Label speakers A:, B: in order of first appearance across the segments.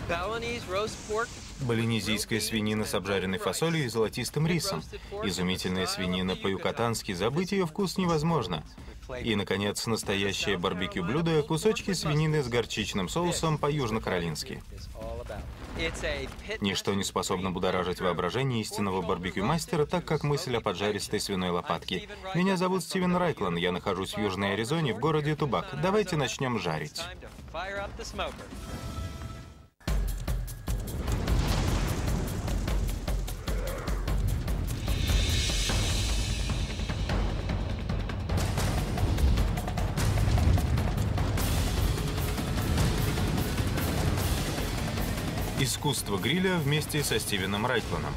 A: Балинезийская свинина с обжаренной фасолью и золотистым рисом. Изумительная свинина по-юкатански, забыть ее вкус невозможно. И, наконец, настоящее барбекю-блюдо – кусочки свинины с горчичным соусом по-южно-каролински. Ничто не способно будоражить воображение истинного барбекю-мастера, так как мысль о поджаристой свиной лопатке. Меня зовут Стивен Райклан, я нахожусь в Южной Аризоне, в городе Тубак. Давайте начнем жарить. Искусство гриля вместе со Стивеном Райкланом.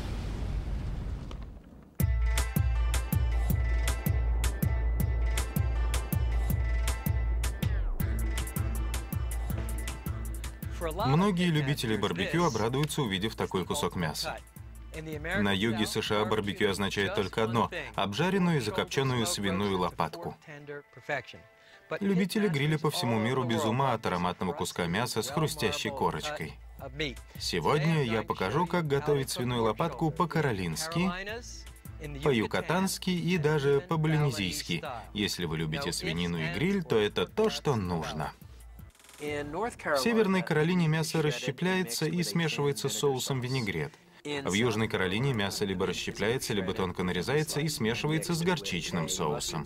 A: Многие любители барбекю обрадуются, увидев такой кусок мяса. На юге США барбекю означает только одно – обжаренную и закопченную свиную лопатку. Любители гриля по всему миру без ума от ароматного куска мяса с хрустящей корочкой. Сегодня я покажу, как готовить свиную лопатку по-каролински, по-юкатански и даже по-балинезийски. Если вы любите свинину и гриль, то это то, что нужно. В Северной Каролине мясо расщепляется и смешивается с соусом винегрет. В Южной Каролине мясо либо расщепляется, либо тонко нарезается и смешивается с горчичным соусом.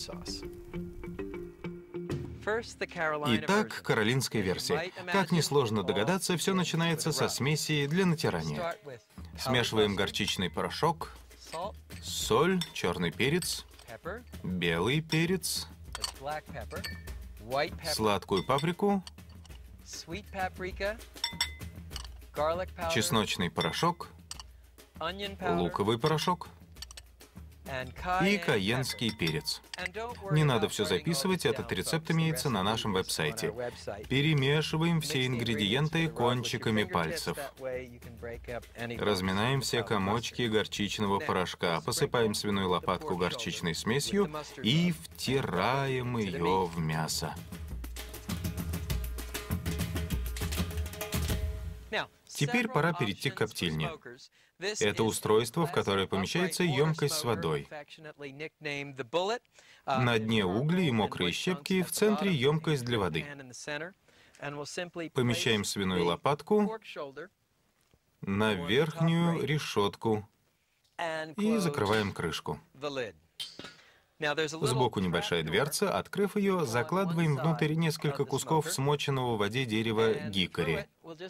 A: Итак, каролинская версия. Как несложно догадаться, все начинается со смеси для натирания. Смешиваем горчичный порошок, соль, черный перец, белый перец, сладкую паприку, чесночный порошок, луковый порошок и кайенский перец. Не надо все записывать, этот рецепт имеется на нашем веб-сайте. Перемешиваем все ингредиенты кончиками пальцев. Разминаем все комочки горчичного порошка, посыпаем свиную лопатку горчичной смесью и втираем ее в мясо. Теперь пора перейти к коптильне. Это устройство, в которое помещается емкость с водой. На дне угли и мокрые щепки, в центре емкость для воды. Помещаем свиную лопатку на верхнюю решетку и закрываем крышку. Сбоку небольшая дверца, открыв ее, закладываем внутрь несколько кусков смоченного в воде дерева гикори.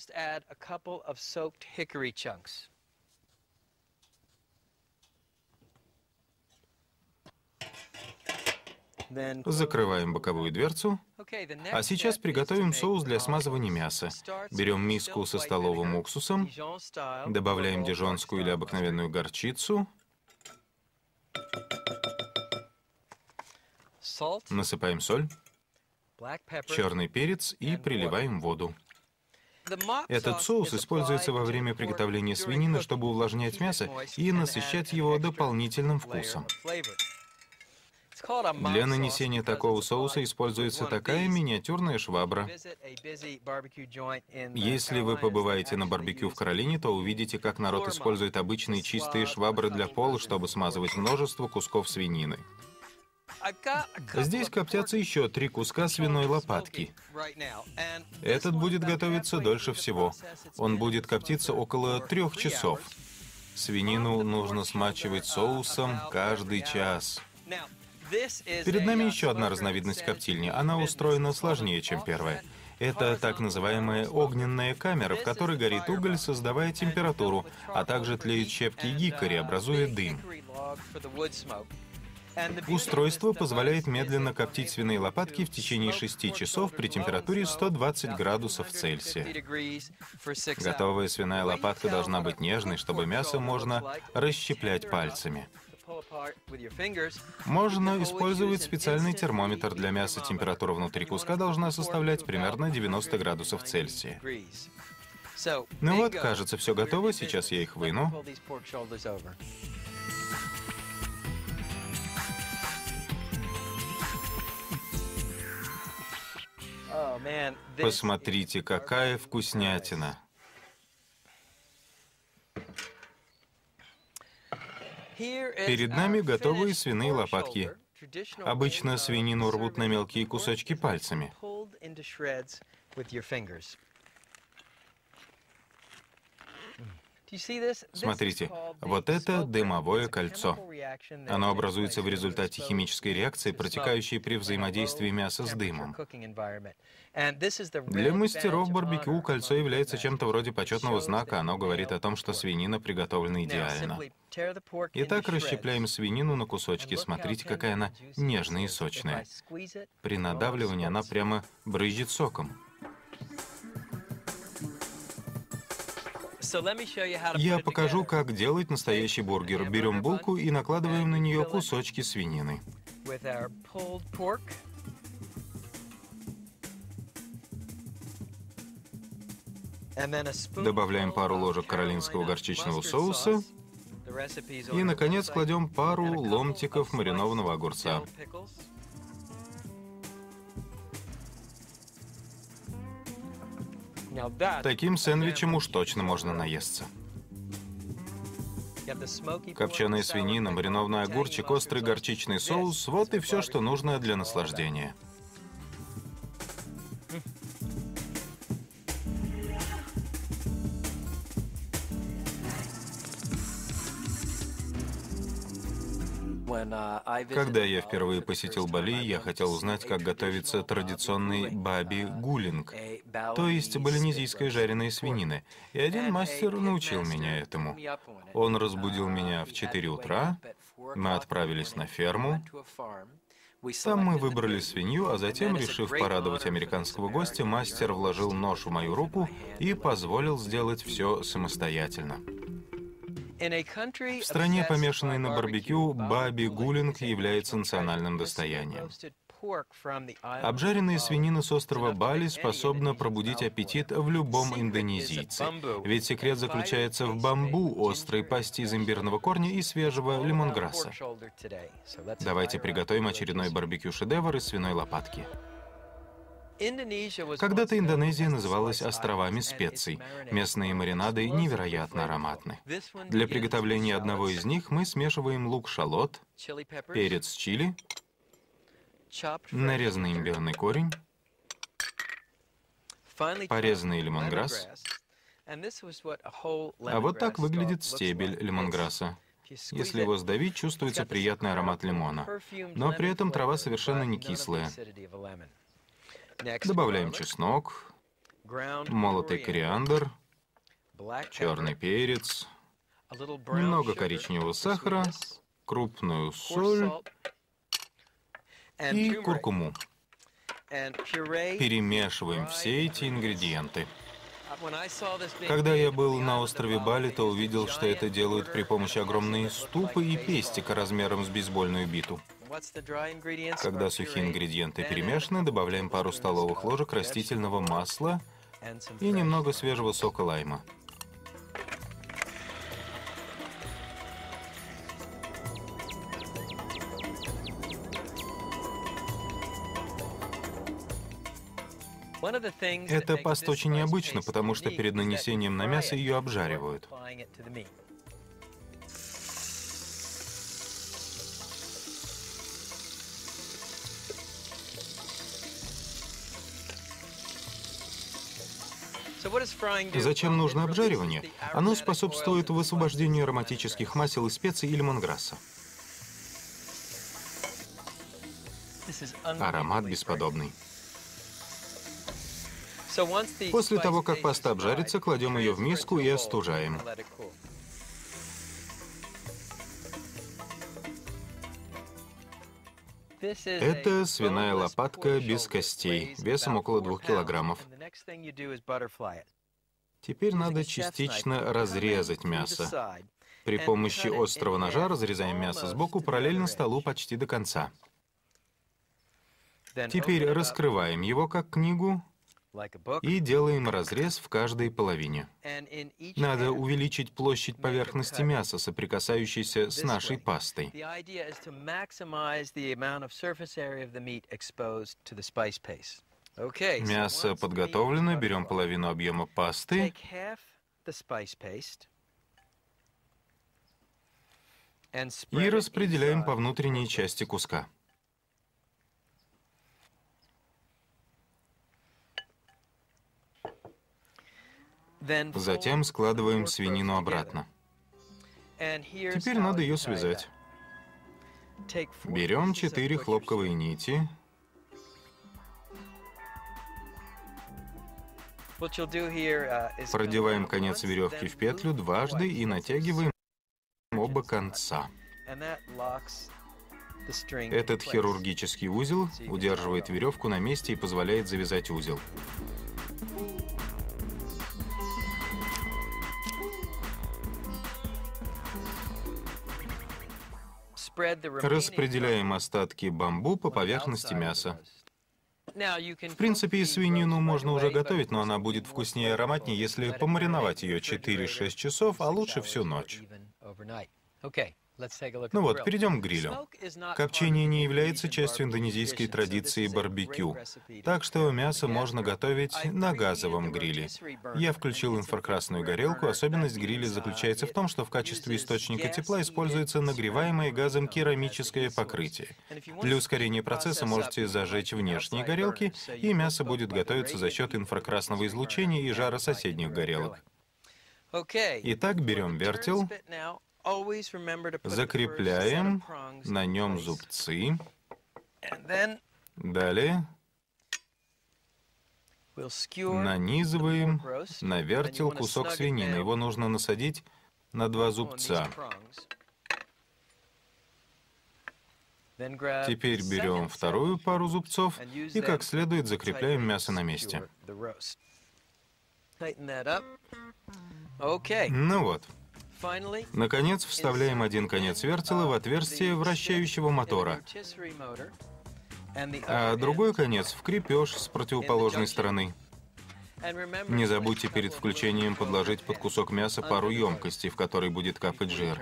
A: Закрываем боковую дверцу. А сейчас приготовим соус для смазывания мяса. Берем миску со столовым уксусом, добавляем дижонскую или обыкновенную горчицу, насыпаем соль, черный перец и приливаем воду. Этот соус используется во время приготовления свинины, чтобы увлажнять мясо и насыщать его дополнительным вкусом. Для нанесения такого соуса используется такая миниатюрная швабра. Если вы побываете на барбекю в Каролине, то увидите, как народ использует обычные чистые швабры для пола, чтобы смазывать множество кусков свинины. Здесь коптятся еще 3 куска свиной лопатки. Этот будет готовиться дольше всего. Он будет коптиться около 3 часов. Свинину нужно смачивать соусом каждый час. Перед нами еще одна разновидность коптильни. Она устроена сложнее, чем первая. Это так называемая огненная камера, в которой горит уголь, создавая температуру, а также тлеют щепки гикори, образуя дым. Устройство позволяет медленно коптить свиные лопатки в течение 6 часов при температуре 120 градусов Цельсия. Готовая свиная лопатка должна быть нежной, чтобы мясо можно расщеплять пальцами. Можно использовать специальный термометр для мяса. Температура внутри куска должна составлять примерно 90 градусов Цельсия. Ну вот, кажется, все готово. Сейчас я их выну. Посмотрите, какая вкуснятина. Перед нами готовые свиные лопатки. Обычно свинину рвут на мелкие кусочки пальцами. Смотрите, вот это дымовое кольцо. Оно образуется в результате химической реакции, протекающей при взаимодействии мяса с дымом. Для мастеров барбекю кольцо является чем-то вроде почетного знака. Оно говорит о том, что свинина приготовлена идеально. Итак, расщепляем свинину на кусочки. Смотрите, какая она нежная и сочная. При надавливании она прямо брызжет соком. Я покажу, как делать настоящий бургер. Берем булку и накладываем на нее кусочки свинины. Добавляем пару ложек каролинского горчичного соуса. И, наконец, кладем пару ломтиков маринованного огурца. Таким сэндвичем уж точно можно наесться. Копченая свинина, маринованный огурчик, острый горчичный соус — вот и все, что нужно для наслаждения. Когда я впервые посетил Бали, я хотел узнать, как готовится традиционный баби гулинг, то есть балинезийская жареная свинина. И один мастер научил меня этому. Он разбудил меня в 4 утра, мы отправились на ферму. Там мы выбрали свинью, а затем, решив порадовать американского гостя, мастер вложил нож в мою руку и позволил сделать все самостоятельно. В стране, помешанной на барбекю, баби гулинг является национальным достоянием. Обжаренная свинина с острова Бали способна пробудить аппетит в любом индонезийце. Ведь секрет заключается в бамбу, острой пасте из имбирного корня и свежего лемонграсса. Давайте приготовим очередной барбекю-шедевр из свиной лопатки. Когда-то Индонезия называлась островами специй. Местные маринады невероятно ароматны. Для приготовления одного из них мы смешиваем лук-шалот, перец чили, нарезанный имбирный корень, порезанный лемонграсс. А вот так выглядит стебель лемонграсса. Если его сдавить, чувствуется приятный аромат лимона. Но при этом трава совершенно не кислая. Добавляем чеснок, молотый кориандр, черный перец, немного коричневого сахара, крупную соль и куркуму. Перемешиваем все эти ингредиенты. Когда я был на острове Бали, то увидел, что это делают при помощи огромной ступы и пестика размером с бейсбольную биту. Когда сухие ингредиенты перемешаны, добавляем пару столовых ложек растительного масла и немного свежего сока лайма. Эта паста очень необычна, потому что перед нанесением на мясо ее обжаривают. Зачем нужно обжаривание? Оно способствует высвобождению ароматических масел и специй и лемонграсса. Аромат бесподобный. После того, как паста обжарится, кладем ее в миску и остужаем. Это свиная лопатка без костей, весом около 2 килограммов. Теперь надо частично разрезать мясо. При помощи острого ножа разрезаем мясо сбоку параллельно столу почти до конца. Теперь раскрываем его как книгу и делаем разрез в каждой половине. Надо увеличить площадь поверхности мяса, соприкасающейся с нашей пастой. Мясо подготовлено, берем половину объема пасты и распределяем по внутренней части куска. Затем складываем свинину обратно. Теперь надо ее связать. Берем 4 хлопковые нити. Продеваем конец веревки в петлю дважды и натягиваем оба конца. Этот хирургический узел удерживает веревку на месте и позволяет завязать узел. Распределяем остатки бамбу по поверхности мяса. В принципе, свинину можно уже готовить, но она будет вкуснее и ароматнее, если помариновать ее 4-6 часов, а лучше всю ночь. Ну вот, перейдем к грилю. Копчение не является частью индонезийской традиции барбекю, так что мясо можно готовить на газовом гриле. Я включил инфракрасную горелку. Особенность гриля заключается в том, что в качестве источника тепла используется нагреваемое газом керамическое покрытие. Для ускорения процесса можете зажечь внешние горелки, и мясо будет готовиться за счет инфракрасного излучения и жара соседних горелок. Итак, берем вертел. Закрепляем на нем зубцы. Далее нанизываем на вертел кусок свинины. Его нужно насадить на 2 зубца. Теперь берем вторую пару зубцов и как следует закрепляем мясо на месте. Ну вот. Наконец, вставляем один конец вертела в отверстие вращающего мотора, а другой конец в крепеж с противоположной стороны. Не забудьте перед включением подложить под кусок мяса пару емкостей, в которой будет капать жир.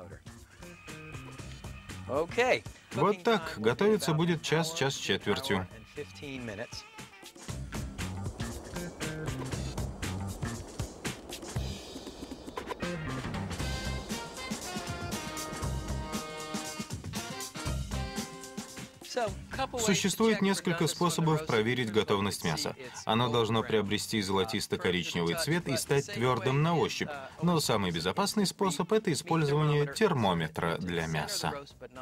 A: Вот так. Готовиться будет час с четвертью. Существует несколько способов проверить готовность мяса. Оно должно приобрести золотисто-коричневый цвет и стать твердым на ощупь. Но самый безопасный способ — это использование термометра для мяса.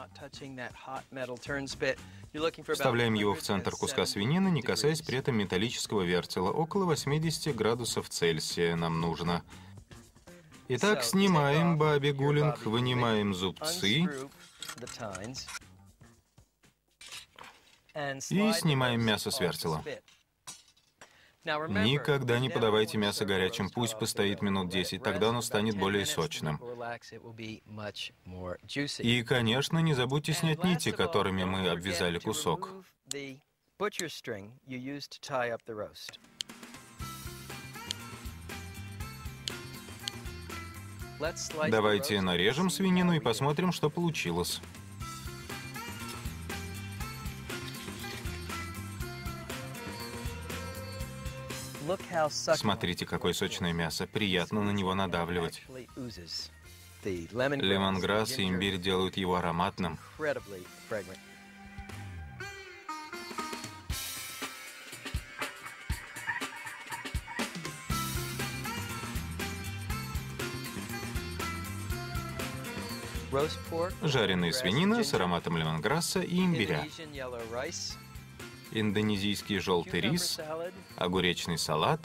A: Вставляем его в центр куска свинины, не касаясь при этом металлического вертела. Около 80 градусов Цельсия нам нужно. Итак, снимаем баби-гулинг, вынимаем зубцы и снимаем мясо с вертела. Никогда не подавайте мясо горячим, пусть постоит минут 10, тогда оно станет более сочным. И, конечно, не забудьте снять нити, которыми мы обвязали кусок. Давайте нарежем свинину и посмотрим, что получилось. Смотрите, какое сочное мясо. Приятно на него надавливать. Лемонграсс и имбирь делают его ароматным. Жареная свинина с ароматом лемонграсса и имбиря. Индонезийский желтый рис, огуречный салат,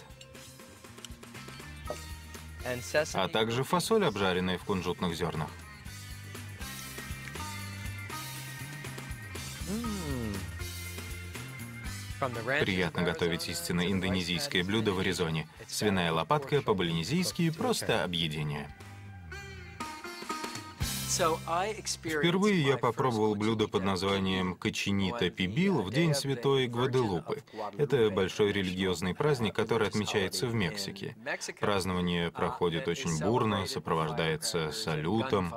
A: а также фасоль, обжаренная в кунжутных зернах. Приятно готовить истинно индонезийское блюдо в Аризоне. Свиная лопатка по-балинезийски — просто объедение. Впервые я попробовал блюдо под названием кочинита пибил в День Святой Гваделупы. Это большой религиозный праздник, который отмечается в Мексике. Празднование проходит очень бурно, сопровождается салютом.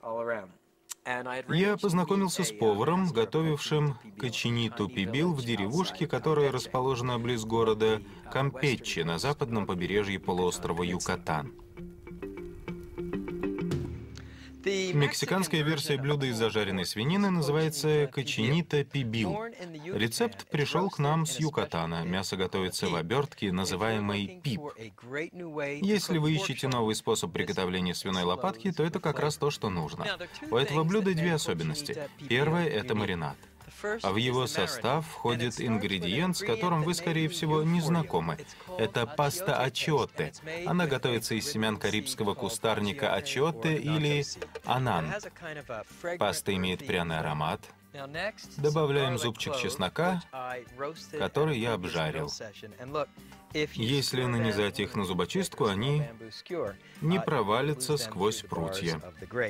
A: Я познакомился с поваром, готовившим кочиниту пибил в деревушке, которая расположена близ города Кампече на западном побережье полуострова Юкатан. Мексиканская версия блюда из зажаренной свинины называется коченита пибил. Рецепт пришел к нам с Юкатана. Мясо готовится в обертке, называемой пип. Если вы ищете новый способ приготовления свиной лопатки, то это как раз то, что нужно. У этого блюда две особенности. Первая — это маринад. А в его состав входит ингредиент, с которым вы, скорее всего, не знакомы. Это паста ачиоте. Она готовится из семян карибского кустарника ачиоте или анан. Паста имеет пряный аромат. Добавляем зубчик чеснока, который я обжарил. Если нанизать их на зубочистку, они не провалятся сквозь прутья.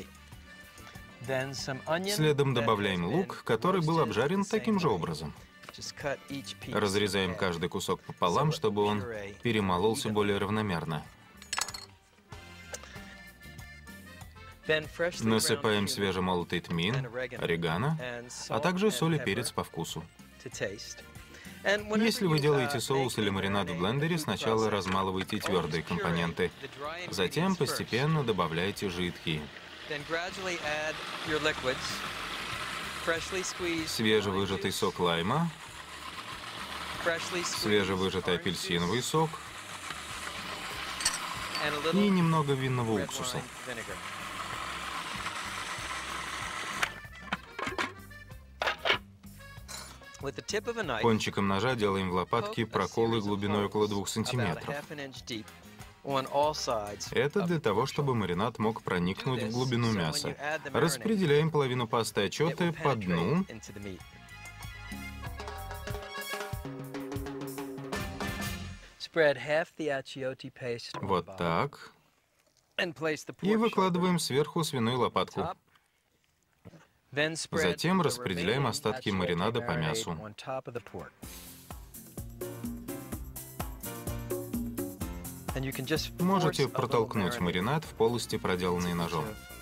A: Следом добавляем лук, который был обжарен таким же образом. Разрезаем каждый кусок пополам, чтобы он перемололся более равномерно. Насыпаем свежемолотый тмин, орегано, а также соль и перец по вкусу. Если вы делаете соус или маринад в блендере, сначала размалывайте твердые компоненты, затем постепенно добавляйте жидкие. Свежевыжатый сок лайма, свежевыжатый апельсиновый сок и немного винного уксуса. Кончиком ножа делаем в лопатке проколы глубиной около 2 сантиметров. Это для того, чтобы маринад мог проникнуть в глубину мяса. Распределяем половину пасты ачиоте по дну. Вот так. И выкладываем сверху свиную лопатку. Затем распределяем остатки маринада по мясу. Можете протолкнуть маринад в полости, проделанные ножом.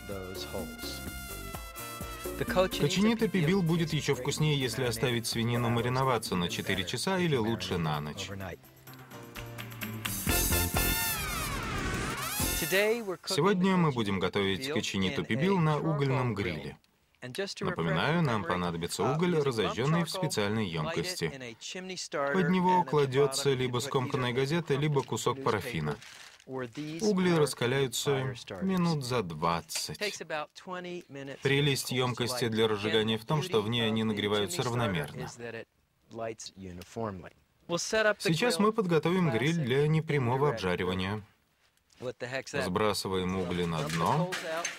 A: Коченита пибил будет еще вкуснее, если оставить свинину мариноваться на 4 часа или лучше на ночь. Сегодня мы будем готовить кочениту пибил на угольном гриле. Напоминаю, нам понадобится уголь, разожженный в специальной емкости. Под него кладется либо скомканная газета, либо кусок парафина. Угли раскаляются минут за 20. Прелесть емкости для разжигания в том, что в ней они нагреваются равномерно. Сейчас мы подготовим гриль для непрямого обжаривания. Сбрасываем угли на дно.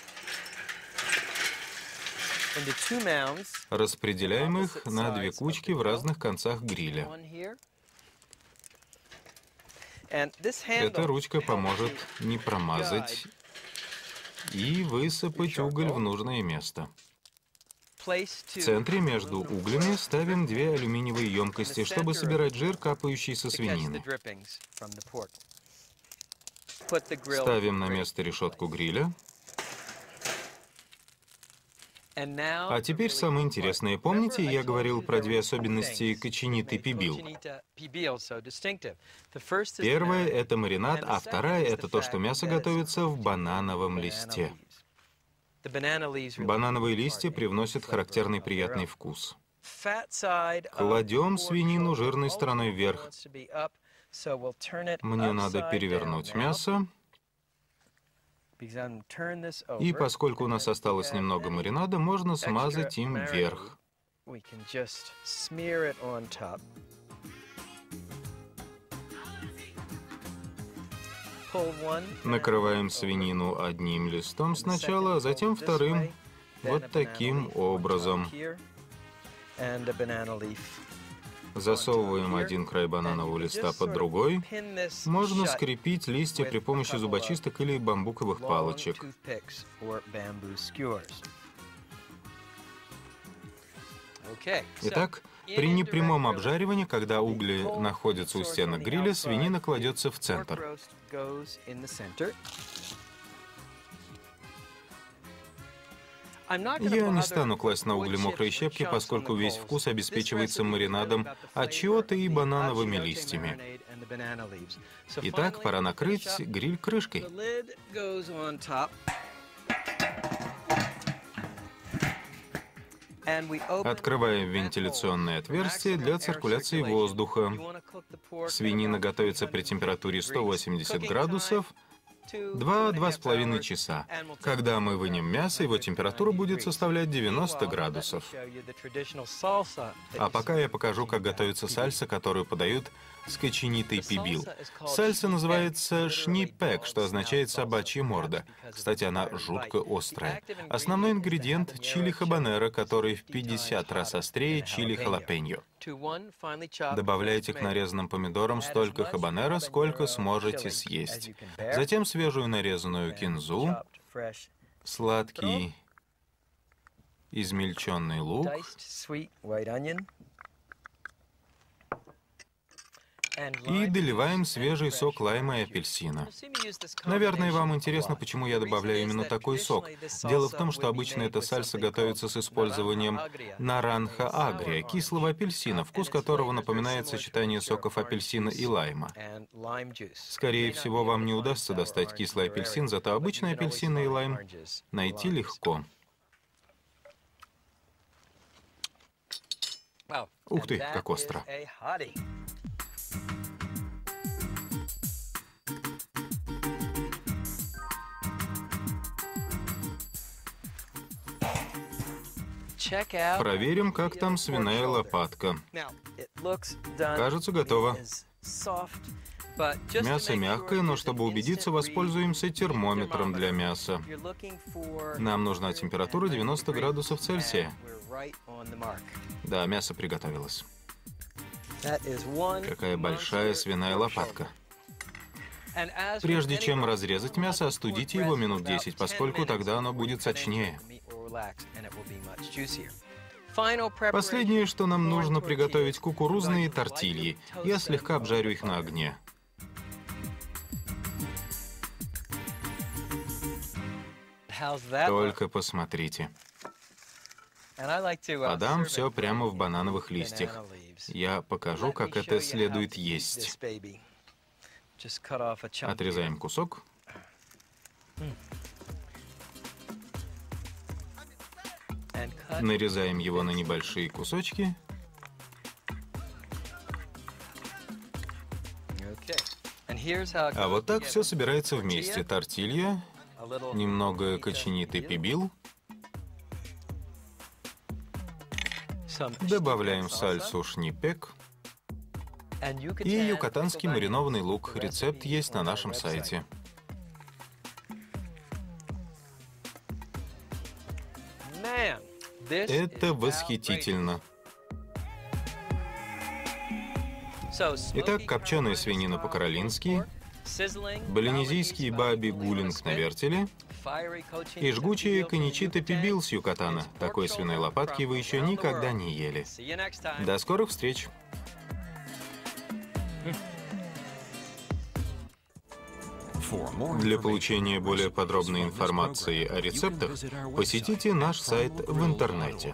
A: Распределяем их на 2 кучки в разных концах гриля. Эта ручка поможет не промазать и высыпать уголь в нужное место. В центре между углями ставим 2 алюминиевые емкости, чтобы собирать жир, капающий со свинины. Ставим на место решетку гриля. А теперь самое интересное. Помните, я говорил про 2 особенности кочениты пибил? Первая — это маринад, а вторая — это то, что мясо готовится в банановом листе. Банановые листья привносят характерный приятный вкус. Кладем свинину жирной стороной вверх. Мне надо перевернуть мясо. И поскольку у нас осталось немного маринада, можно смазать им вверх. Накрываем свинину одним листом сначала, а затем вторым. Вот таким образом. Засовываем один край бананового листа под другой. Можно скрепить листья при помощи зубочисток или бамбуковых палочек. Итак, при непрямом обжаривании, когда угли находятся у стенок гриля, свинина кладется в центр. Я не стану класть на угли мокрые щепки, поскольку весь вкус обеспечивается маринадом ачиоте и банановыми листьями. Итак, пора накрыть гриль крышкой. Открываем вентиляционное отверстие для циркуляции воздуха. Свинина готовится при температуре 180 градусов 2–2,5 часа. Когда мы вынем мясо, его температура будет составлять 90 градусов. А пока я покажу, как готовится сальса, которую подают с коченитой пибил. Сальса называется шнипек, что означает собачья морда. Кстати, она жутко острая. Основной ингредиент — чили хабанеро, который в 50 раз острее чили халапеньо. Добавляйте к нарезанным помидорам столько хабанеро, сколько сможете съесть. Затем свежую нарезанную кинзу, сладкий измельченный лук, и доливаем свежий сок лайма и апельсина. Наверное, вам интересно, почему я добавляю именно такой сок. Дело в том, что обычно эта сальса готовится с использованием наранха агрия, кислого апельсина, вкус которого напоминает сочетание соков апельсина и лайма. Скорее всего, вам не удастся достать кислый апельсин, зато обычный апельсин и лайм найти легко. Ух ты, как остро. Проверим, как там свиная лопатка. Кажется, готово. Мясо мягкое, но чтобы убедиться, воспользуемся термометром для мяса. Нам нужна температура 90 градусов Цельсия. Да, мясо приготовилось. Какая большая свиная лопатка. Прежде чем разрезать мясо, остудите его минут 10, поскольку тогда оно будет сочнее. Последнее, что нам нужно приготовить — кукурузные тортильи. Я слегка обжарю их на огне. Только посмотрите. Подам все прямо в банановых листьях. Я покажу, как это следует есть. Отрезаем кусок. Нарезаем его на небольшие кусочки. А вот так все собирается вместе. Тортилья, немного коченитой пибил. Добавляем сальсу шнипек и юкатанский маринованный лук. Рецепт есть на нашем сайте. Это восхитительно. Итак, копченая свинина по-каролински, балинезийский баби гулинг на вертеле и жгучая коничита пибил с Юкатана. Такой свиной лопатки вы еще никогда не ели. До скорых встреч! Для получения более подробной информации о рецептах посетите наш сайт в интернете.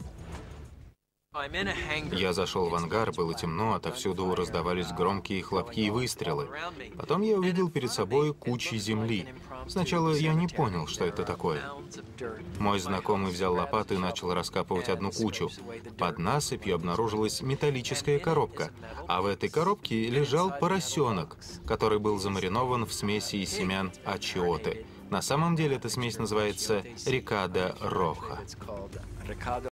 A: Я зашел в ангар, было темно, отовсюду раздавались громкие хлопки и выстрелы. Потом я увидел перед собой кучи земли. Сначала я не понял, что это такое. Мой знакомый взял лопату и начал раскапывать одну кучу. Под насыпью обнаружилась металлическая коробка, а в этой коробке лежал поросенок, который был замаринован в смеси из семян ачиоты. На самом деле эта смесь называется рикадо роха.